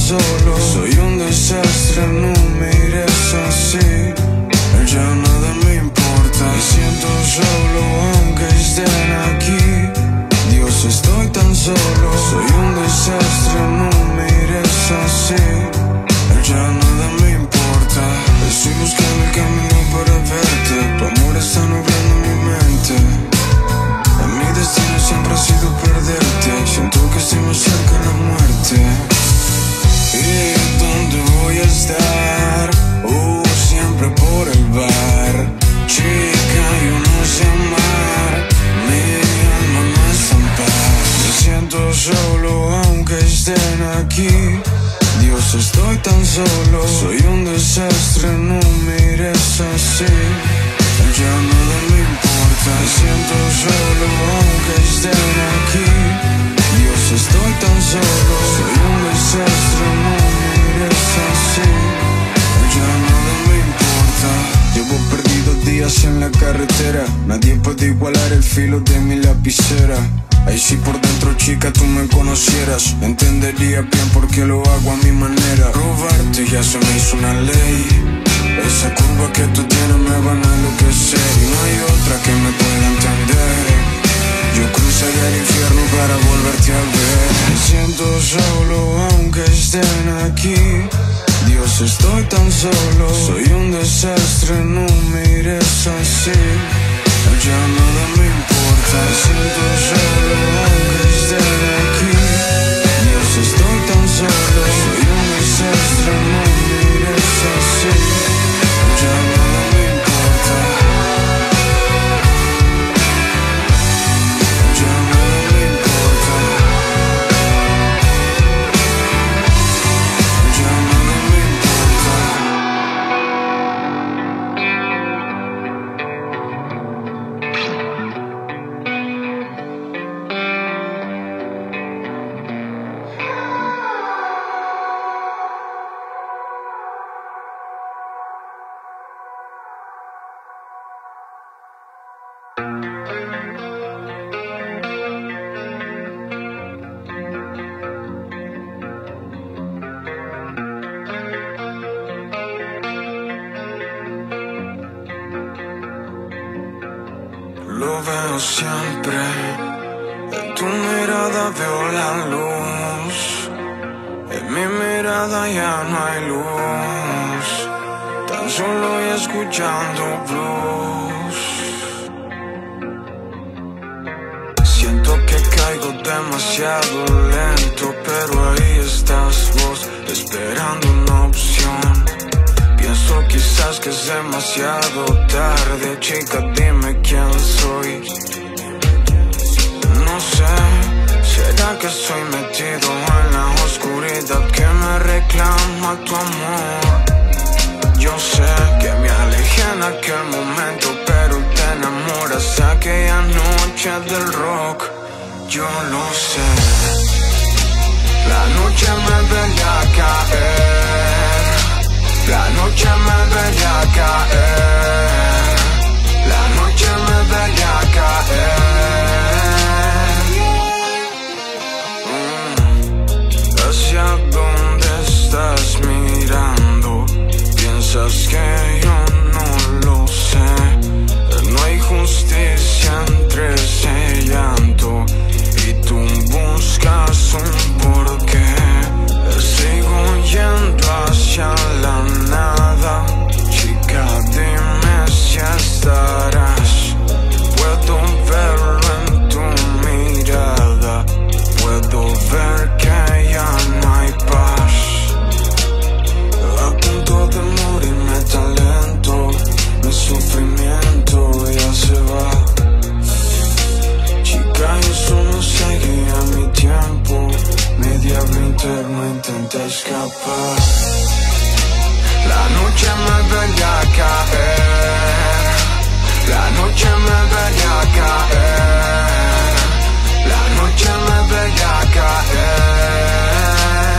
solo. Soy un desastre, no me mires así. Ya nada me importa. Me siento solo aunque estén aquí. Dios, estoy tan solo. Soy un desastre, no me mires así. Ya nada me importa. Estoy buscando el camino para verte. Tu amor está nublando mi mente. Mi destino siempre ha sido perderte. Siento que estoy más cerca de la muerte. ¿Y dónde voy a estar? Siempre por el bar. Chica, yo no sé amar. Mi alma no está en paz. Me siento solo aunque estén aquí. Dios, estoy tan solo. Soy un desastre, no me mires así. Ya nada me importa. Me siento solo aunque estén aquí. Dios, estoy tan solo. Soy un desastre, no me mires así. Ya nada me importa. Llevo perdido días en la carretera. Nadie puede igualar el filo de mi lapicera. Ay, si por dentro, chica, tú me conocieras, entendería bien por qué lo hago a mi manera. Robarte ya se me hizo una ley. Esa curva que tú tienes me van a enloquecer. Y no hay otra que me pueda entender. Yo cruzaría el infierno para volverte a ver. Me siento solo aunque estén aquí. Dios, estoy tan solo. Soy un desastre, no me mires así. Ya nada me importa. Me siento solo aunque estén aquí. Dios, estoy tan solo. Soy un desastre, no me mires así. Ya nada me importa. Ya nada me importa. Ya nada me importa. Lo veo siempre, en tu mirada veo la luz. En mi mirada ya no hay luz, tan solo y escuchando blues. Siento que caigo demasiado lento, pero ahí estás vos, esperando una opción. Pienso quizás que es demasiado tarde, chica, dime quién soy. No sé, será que estoy metido en la oscuridad que me reclama tu amor. Yo sé que me alejé en aquel momento, pero te enamoras aquella noche del rock. Yo lo sé, la noche me veía caer. La noche me veía caer. La noche me veía caer. ¿Hacia dónde estás mirando? ¿Piensas que yo no lo sé? No hay justicia entre ese llanto y tú buscas un porqué. Sigo yendo hacia la nada. Chica, dime si estarás. Puedo verlo en tu mirada. Puedo ver que ya no hay paz. A punto de morirme tan lento. Mi sufrimiento ya se va. Chica, eso no seguía mi tiempo. Mi diablo interno intenta escapar. La noche me veía caer. La noche me veía caer. La noche me veía caer.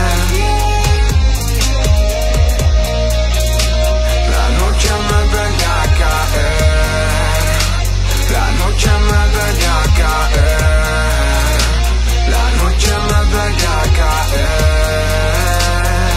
La noche me veía caer. La noche me veía caer. La noche me veía caer.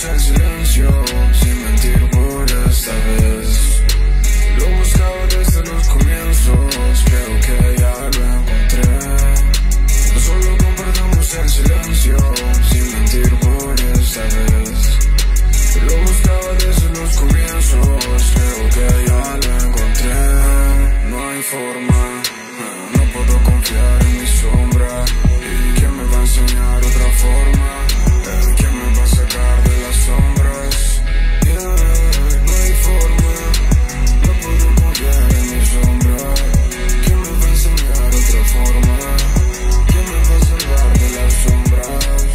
comprendamos el silencio, sin mentir por esta vez. Lo buscaba desde los comienzos, creo que ya lo encontré. No solo comprendamos el silencio, sin mentir por esta vez. Lo buscaba desde los comienzos, creo que ya lo encontré. No hay forma, no puedo confiar en mi sombra. ¿Y quién me va a enseñar otra forma? ¿Quién me va a sacar de las sombras? No hay forma, no puedo confiar en mi sombra. ¿Quién me va a enseñar otra forma? ¿Quién me va a salvar de las sombras?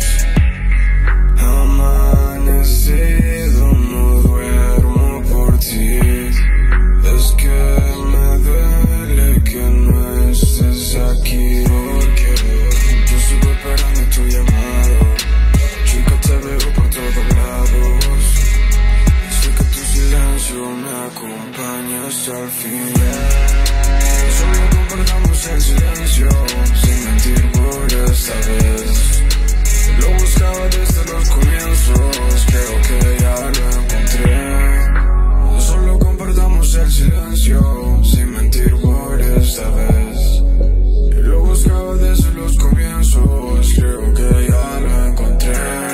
Amanecido, no duermo por ti. Es que me duele que no estés aquí, porque yo sigo esperando tu llamado. Chica, te veo por todos lados. Sé que tu silencio me acompaña hasta el final. Solo compartamos el silencio, sin mentir por esta vez. Lo buscaba desde los comienzos, creo que ya lo encontré. Solo compartamos el silencio, sin mentir por esta vez. Lo buscaba desde los comienzos, creo que ya lo encontré.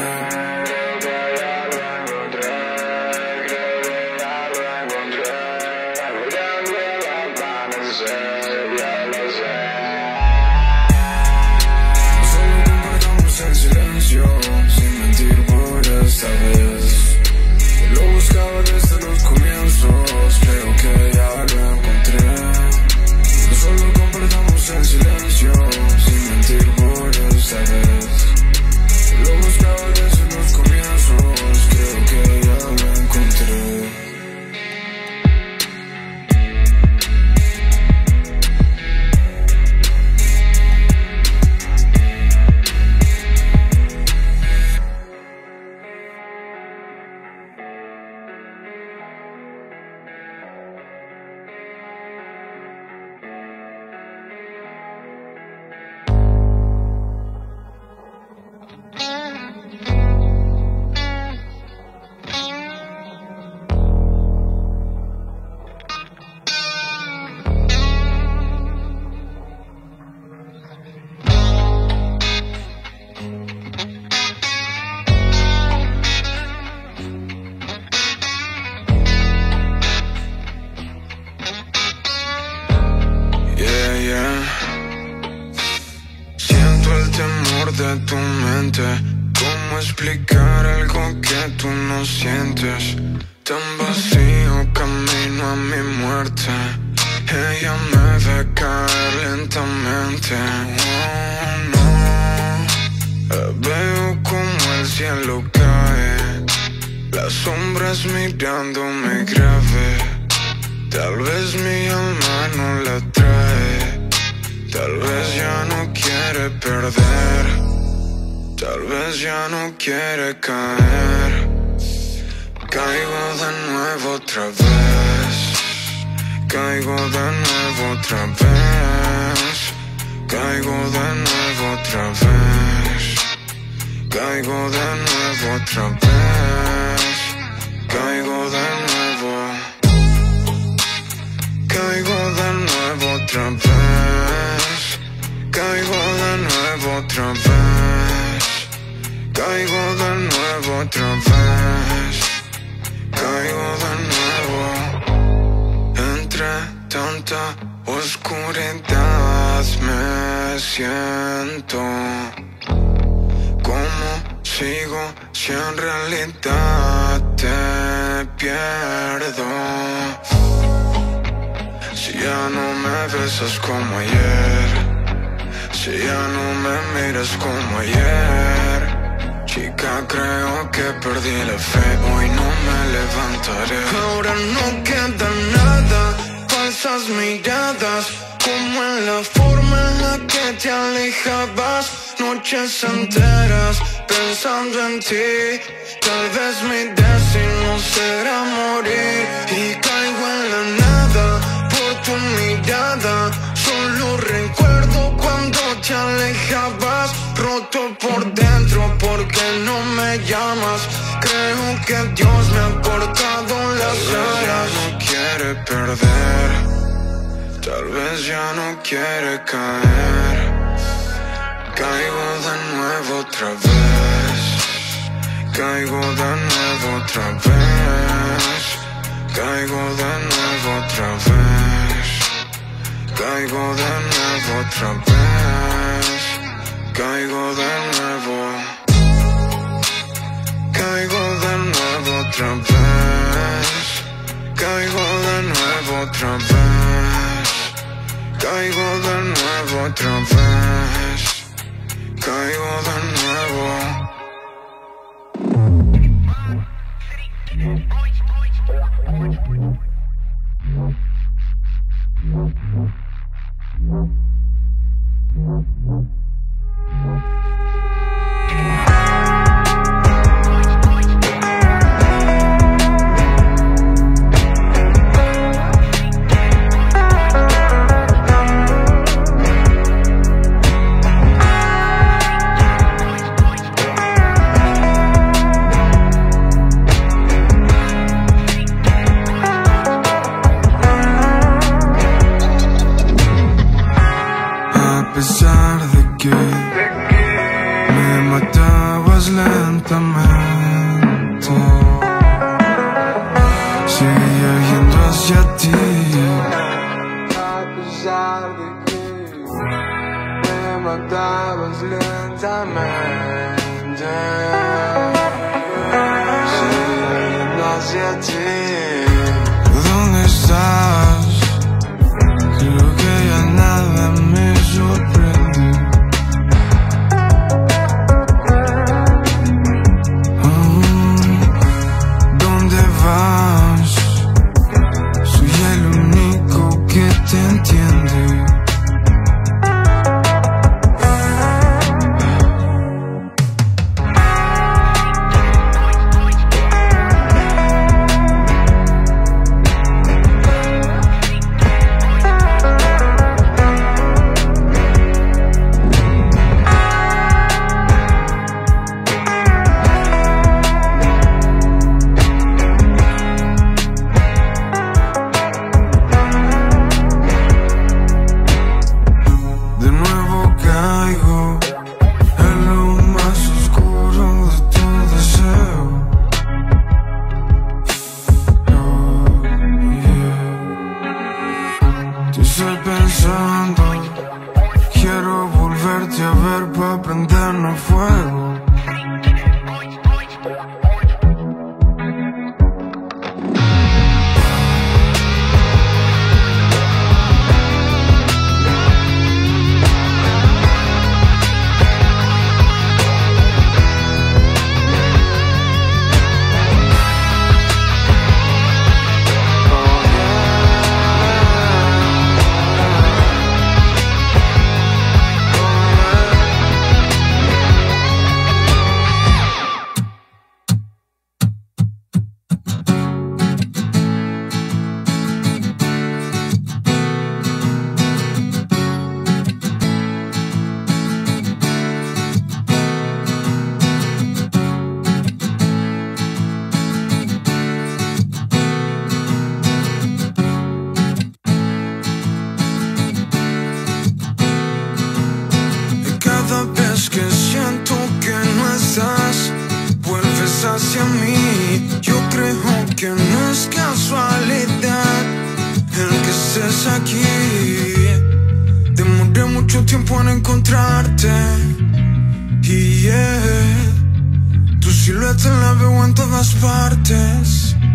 Solo compartamos el silencio, sin mentir por esta vez. Lo buscaba desde los comienzos, creo que ya lo encontré. Solo compartamos el silencio, sin mentir por esta vez. Lo buscaba desde los comienzos, creo que ya lo encontré. Siento el temor de tu mente. ¿Cómo explicar algo que tú no sientes? Tan vacío camino a mi muerte. Ella me ve caer lentamente. Oh, no. Veo como el cielo cae, las sombras mirándome grave. Tal vez mi alma no la trae. Tal vez ya no quiere perder. Tal vez ya no quiere caer. Caigo de nuevo otra vez. Caigo de nuevo otra vez. Caigo de nuevo otra vez. Caigo de nuevo otra vez. Caigo de nuevo. Caigo de nuevo otra vez. Caigo de nuevo otra vez. Caigo de nuevo otra vez. Caigo de nuevo. Entre tanta oscuridad me siento. ¿Cómo sigo si en realidad te pierdo? Si ya no me besas como ayer, si ya no me miras como ayer, chica, creo que perdí la fe, hoy no me levantaré. Ahora no queda nada, falsas miradas, como en la forma en la que te alejabas. Noches enteras pensando en ti, tal vez mi destino será morir. Y caigo en la nada por tu mirada, solo recuerdo cuando te alejabas. Roto por dentro porque no me llamas, creo que Dios me ha cortado las alas. No quiere perder, tal vez ya no quiere caer. Caigo de nuevo otra vez, caigo de nuevo otra vez, caigo de nuevo otra vez, caigo de nuevo otra vez, caigo de nuevo, caigo de nuevo otra vez, caigo de nuevo otra vez, caigo de nuevo otra vez, caigo de nuevo. A pesar de que me matabas lentamente, seguía yendo hacia ti. A pesar de que me matabas lentamente, seguía yendo hacia ti. ¿Dónde estás? Creo que ya nada me sorprende. ¿Dónde vas? Soy el único que te entiende. Estoy pensando, quiero volverte a ver pa' prendernos fuego. Cada vez que siento que no estás, vuelves hacia mí. Yo creo que no es casualidad el que estés aquí. Demoré mucho tiempo en encontrarte y tu silueta la veo en todas partes.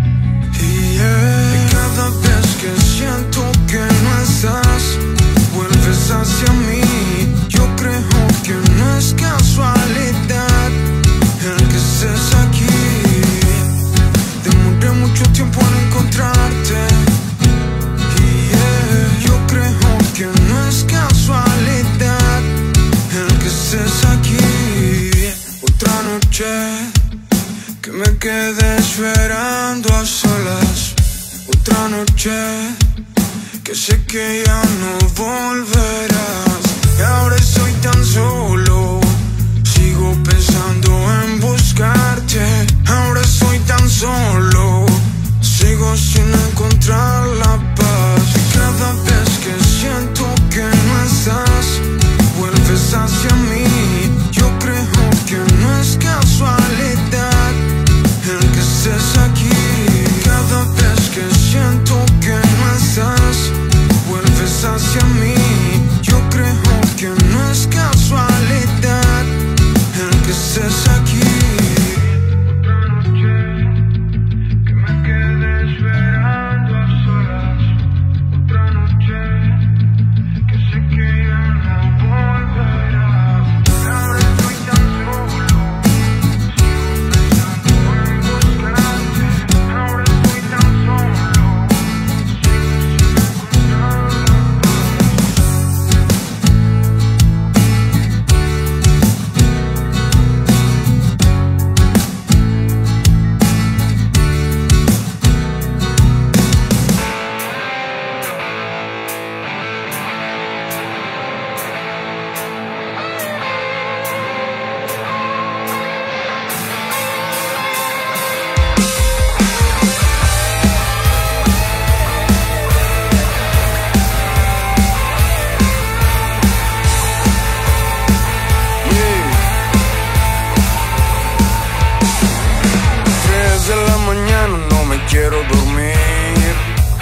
Cada vez que siento que no estás, vuelves hacia mí. Yo creo que no es casualidad el que estés aquí. Demoré mucho tiempo en encontrarte y yo creo que no es casualidad el que estés aquí. Otra noche que me quedé esperando a solas. Otra noche que sé que ya no volverás. Y ahora estoy tan solo, sigo pensando en buscarte. Ahora estoy solo, sigo sin encontrar la paz. Y cada vez que siento que no estás, vuelves hacia mí. Yo creo que no es casualidad el que estés aquí. Cada vez que siento que no estás, vuelves hacia mí. Yo creo que no es casualidad el que estés aquí. Quiero dormir.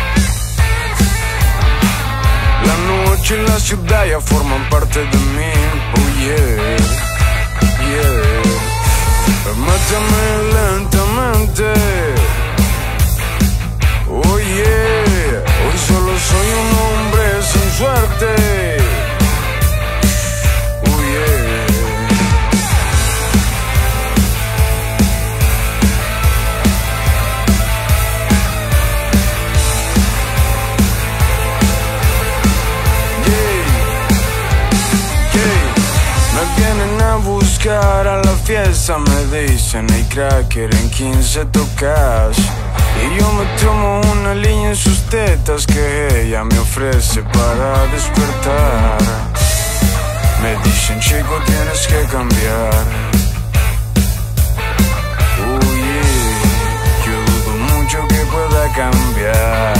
La noche y la ciudad ya forman parte de mí. Oh yeah, yeah. Mátame lentamente. Oh yeah. Hoy solo soy un hombre sin suerte. Oh yeah. Vienen a buscar a la fiesta, me dicen, hey cracker, en 15 tocas. Y yo me tomo una línea en sus tetas que ella me ofrece para despertar. Me dicen, chico, tienes que cambiar. Oh yeah, yo dudo mucho que pueda cambiar.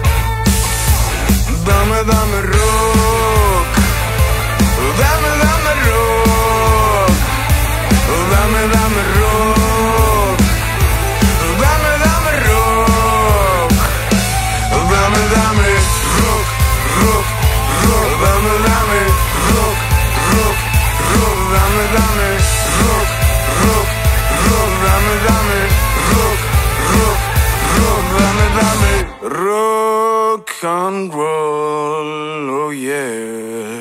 Dame, dame rock. Dame, dame rock. Dame, dame rock. Dame, dame rock. Dame, dame rock, rock, rock. Dame, dame rock, rock, rock. Dame, dame rock, rock, rock. Dame, dame rock, rock, rock. Dame, dame rock and roll. Oh yeah.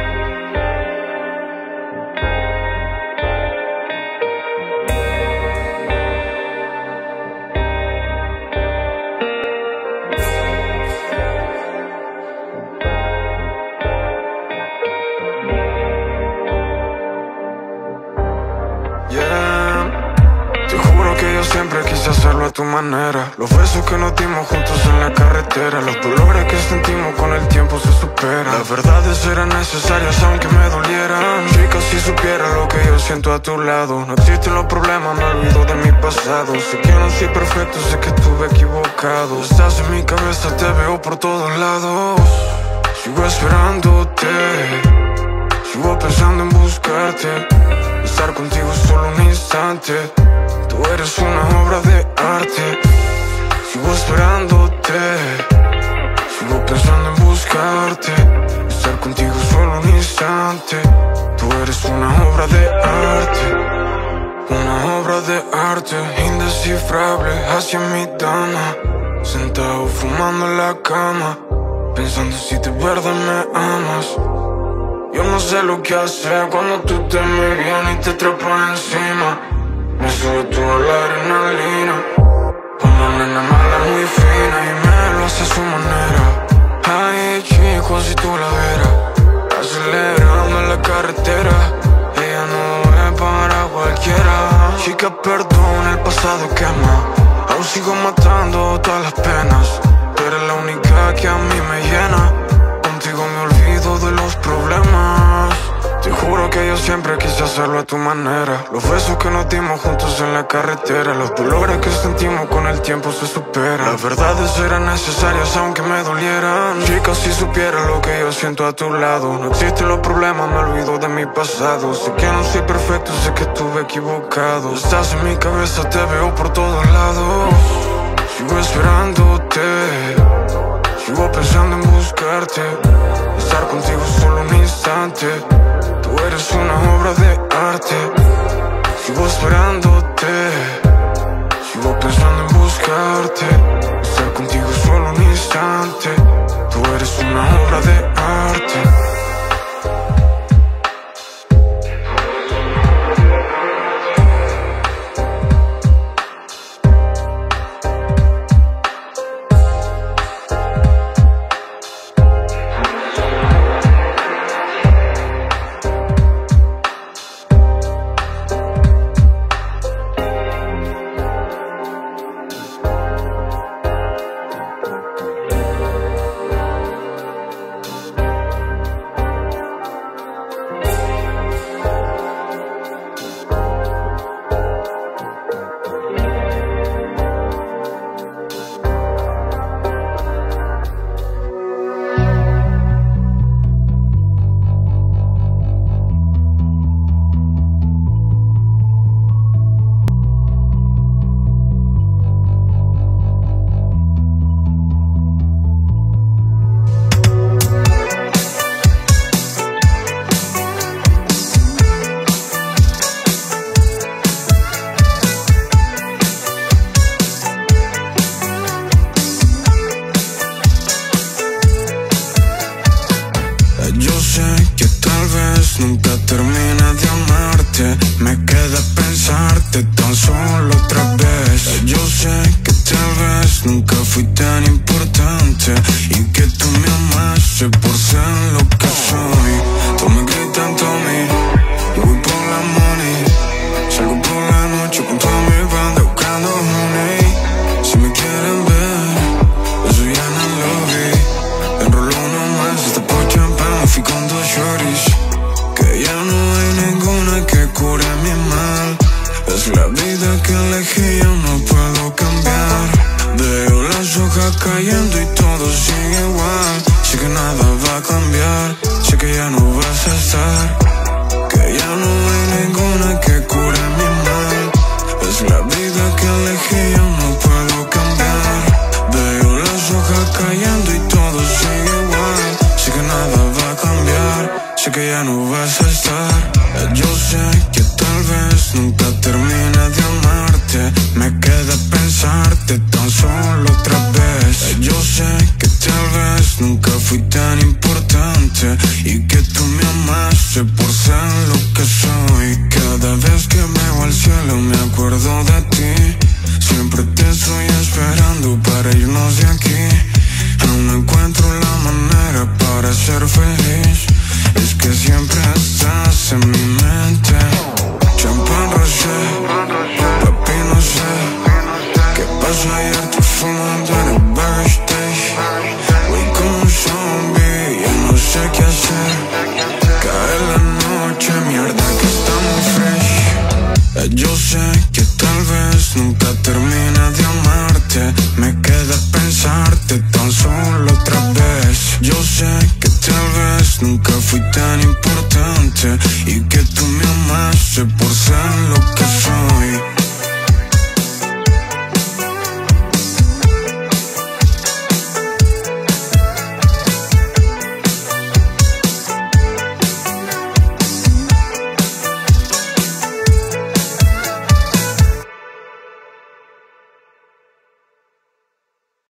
Siempre quise hacerlo a tu manera. Los besos que nos dimos juntos en la carretera, los dolores que sentimos con el tiempo se superan. Las verdades eran necesarias aunque me dolieran. Chica, si supieras lo que yo siento a tu lado. No existen los problemas, me olvido de mi pasado. Sé que no soy perfecto, sé que estuve equivocado. Estás en mi cabeza, te veo por todos lados. Sigo esperándote, sigo pensando en buscarte. Estar contigo solo un instante. Tú eres una obra de arte. Sigo esperándote, sigo pensando en buscarte. Estar contigo solo un instante. Tú eres una obra de arte. Una obra de arte indescifrable hacia mi dama. Sentado fumando en la cama, pensando si de verdad me amas. Yo no sé lo que hacer cuando tú te me vienes y te trepas encima. Me sube tú a la adrenalina. Una nena mala muy fina y me lo hace a su manera. Ay, chico, si tú la vieras acelerando en la carretera. Ella no es para cualquiera. Chica, perdón, el pasado quema. Aún sigo matando todas las penas. Tú eres la única que a mí me llena. Contigo me olvido de los problemas. Te juro lo que yo siempre quise hacerlo a tu manera. Los besos que nos dimos juntos en la carretera, los dolores que sentimos con el tiempo se superan. Las verdades eran necesarias aunque me dolieran. Chica, si supieras lo que yo siento a tu lado. No existen los problemas, me olvido de mi pasado. Sé que no soy perfecto, sé que estuve equivocado. Estás en mi cabeza, te veo por todos lados. Sigo esperándote, sigo pensando en buscarte, estar contigo solo un instante. Tú eres una obra de arte. Sigo esperándote, sigo pensando en buscarte, estar contigo solo un instante. Tú eres una obra de arte. Yo sé que tal vez nunca termine de amarte. Me queda pensarte tan solo otra vez. Yo sé que tal vez nunca fui tan importante y que tú me amaste por ser lo que soy. Tú me gritan Tommy, yo voy por la money. Salgo por la noche con toda mi banda buscando honey. Si me quieren ver, eso ya no lo vi. Enroló uno más, esta por champán. Fui con dos shorties, que ya no hay ninguna que cure mi mal. Es la vida que elegí, yo no puedo cambiar. Veo las hojas cayendo y todo sigue igual. Sé que nada va a cambiar, sé que ya no vas a estar, que ya no hay ninguna que cure mi mal. Es la vida que elegí, yo no puedo cambiar. Veo las hojas cayendo y todo sigue igual. Sé que nada va a cambiar, sé que ya no vas a estar. Yo sé que tal vez nunca termine de amarte. Me queda pensarte tan solo otra vez. Yo sé que tal vez nunca fui tan importante y que tú me amaste por ser lo que soy. Cada vez que veo al cielo me acuerdo de ti. Siempre te estoy esperando para irnos de aquí. Aún no encuentro la manera para ser feliz. Es que siempre estás en mi mente. Champán rosé, papi no sé qué pasó ayer, tú fumando en el backstage. Voy como un zombie, ya no sé qué hacer. Cae la noche, mierda que estamos fresh. Yo